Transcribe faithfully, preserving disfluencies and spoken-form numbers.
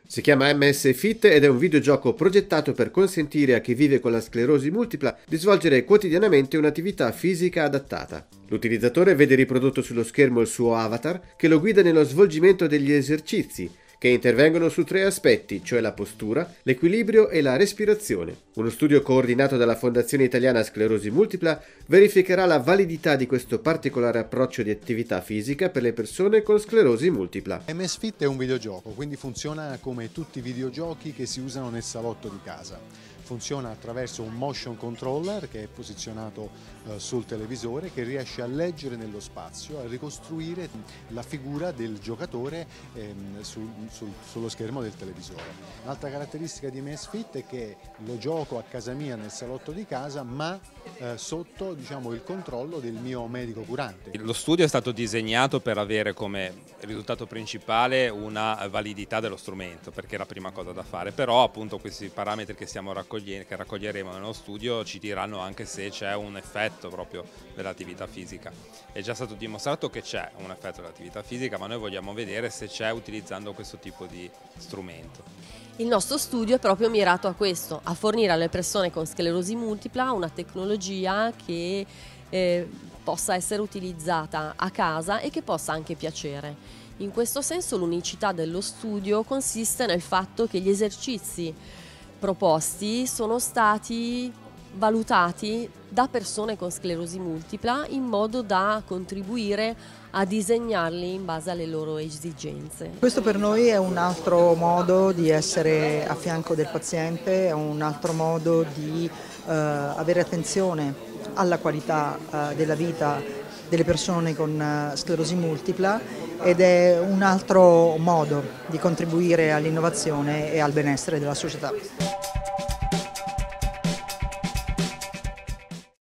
Si chiama M S Fit ed è un videogioco progettato per consentire a chi vive con la sclerosi multipla di svolgere quotidianamente un'attività fisica adattata. L'utilizzatore vede riprodotto sullo schermo il suo avatar che lo guida nello svolgimento degli esercizi, che intervengono su tre aspetti, cioè la postura, l'equilibrio e la respirazione. Uno studio coordinato dalla Fondazione Italiana Sclerosi Multipla verificherà la validità di questo particolare approccio di attività fisica per le persone con sclerosi multipla. M S Fit è un videogioco, quindi funziona come tutti i videogiochi che si usano nel salotto di casa. Funziona attraverso un motion controller che è posizionato eh, sul televisore, che riesce a leggere nello spazio, a ricostruire la figura del giocatore ehm, sul, sul, sullo schermo del televisore. Un'altra caratteristica di M S Fit è che lo gioco a casa mia nel salotto di casa, ma eh, sotto, diciamo, il controllo del mio medico curante. Lo studio è stato disegnato per avere come risultato principale una validità dello strumento, perché è la prima cosa da fare, però appunto questi parametri che stiamo raccogliendo, che raccoglieremo nello studio, ci diranno anche se c'è un effetto proprio dell'attività fisica. È già stato dimostrato che c'è un effetto dell'attività fisica, ma noi vogliamo vedere se c'è utilizzando questo tipo di strumento. Il nostro studio è proprio mirato a questo, a fornire alle persone con sclerosi multipla una tecnologia che eh, possa essere utilizzata a casa e che possa anche piacere. In questo senso l'unicità dello studio consiste nel fatto che gli esercizi proposti sono stati valutati da persone con sclerosi multipla in modo da contribuire a disegnarli in base alle loro esigenze. Questo per noi è un altro modo di essere a fianco del paziente, è un altro modo di eh, avere attenzione alla qualità eh, della vita delle persone con uh, sclerosi multipla ed è un altro modo di contribuire all'innovazione e al benessere della società.